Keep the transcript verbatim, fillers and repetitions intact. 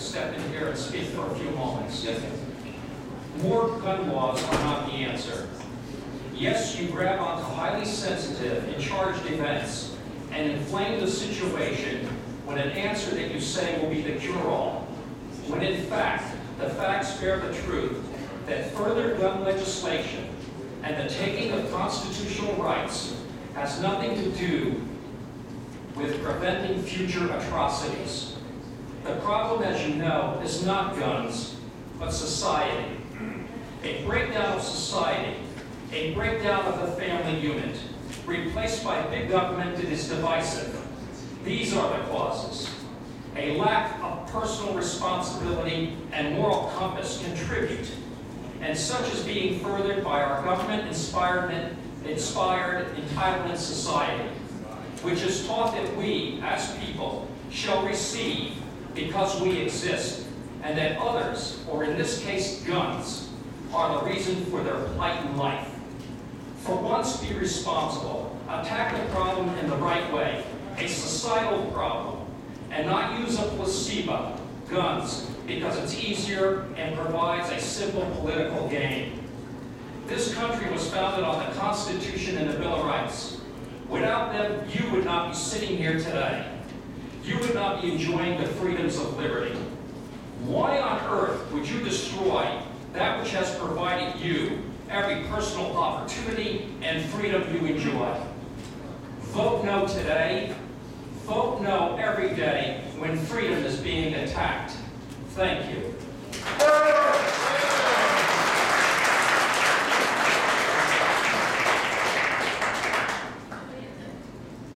step in here and speak for a few moments. Yes, sir. More gun laws are not the answer. Yes, you grab onto highly sensitive and charged events and inflame the situation with an answer that you say will be the cure-all, when in fact, the facts bear the truth that further gun legislation and the taking of constitutional rights has nothing to do with preventing future atrocities. The problem, as you know, is not guns, but society. A breakdown of society, a breakdown of the family unit, replaced by big government that is divisive. These are the causes. A lack of personal responsibility and moral compass contribute, and such is being furthered by our government-inspired inspired entitlement society, which is taught that we, as people, shall receive because we exist, and that others, or in this case guns, are the reason for their plight in life. For once, be responsible. Attack the problem in the right way, a societal problem, and not use a placebo, guns, because it's easier and provides a simple political gain. This country was founded on the Constitution and the Bill of Rights. Without them, you would not be sitting here today. You would not be enjoying the freedoms of liberty. Why on earth would you destroy that which has provided you every personal opportunity and freedom you enjoy? Vote no today. Vote no every day when freedom is being attacked. Thank you.